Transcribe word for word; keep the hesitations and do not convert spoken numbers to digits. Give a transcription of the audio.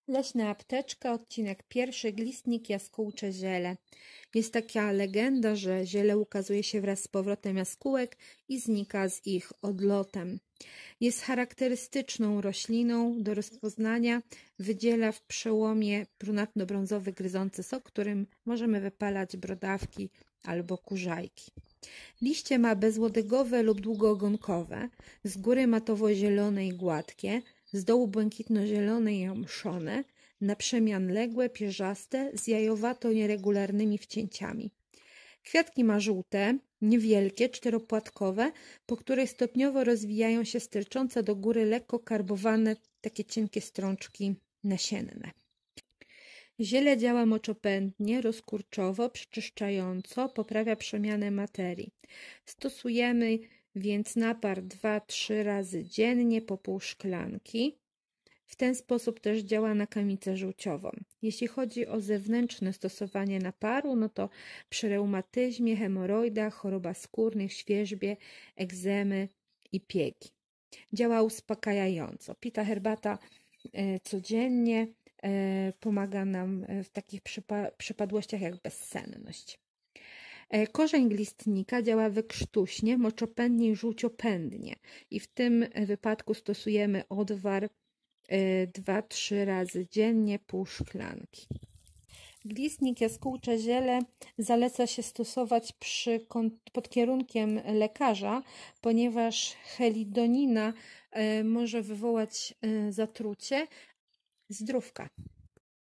Leśna apteczka, odcinek pierwszy, glistnik, jaskółcze ziele. Jest taka legenda, że ziele ukazuje się wraz z powrotem jaskółek i znika z ich odlotem. Jest charakterystyczną rośliną do rozpoznania. Wydziela w przełomie brunatno-brązowy gryzący sok, którym możemy wypalać brodawki albo kurzajki. Liście ma bezłodygowe lub długoogonkowe, z góry matowo-zielone i gładkie, z dołu błękitno-zielone i omszone, na przemian ległe, pierzaste, z jajowato-nieregularnymi wcięciami. Kwiatki ma żółte, niewielkie, czteropłatkowe, po których stopniowo rozwijają się sterczące do góry lekko karbowane, takie cienkie strączki nasienne. Ziele działa moczopędnie, rozkurczowo, przeczyszczająco, poprawia przemianę materii. Stosujemy więc napar dwa trzy razy dziennie po pół szklanki. W ten sposób też działa na kamicę żółciową. Jeśli chodzi o zewnętrzne stosowanie naparu, no to przy reumatyzmie, hemoroidach, chorobach skórnych, świerzbie, egzemy i piegi. Działa uspokajająco. Pita herbata e, codziennie e, pomaga nam w takich przypa przypadłościach jak bezsenność. E, korzeń glistnika działa wykrztuśnie, moczopędnie i żółciopędnie i w tym wypadku stosujemy odwar dwa trzy razy dziennie, pół szklanki. Glistnik, jaskółcze ziele zaleca się stosować przy, pod kierunkiem lekarza, ponieważ helidonina może wywołać zatrucie. Zdrówka.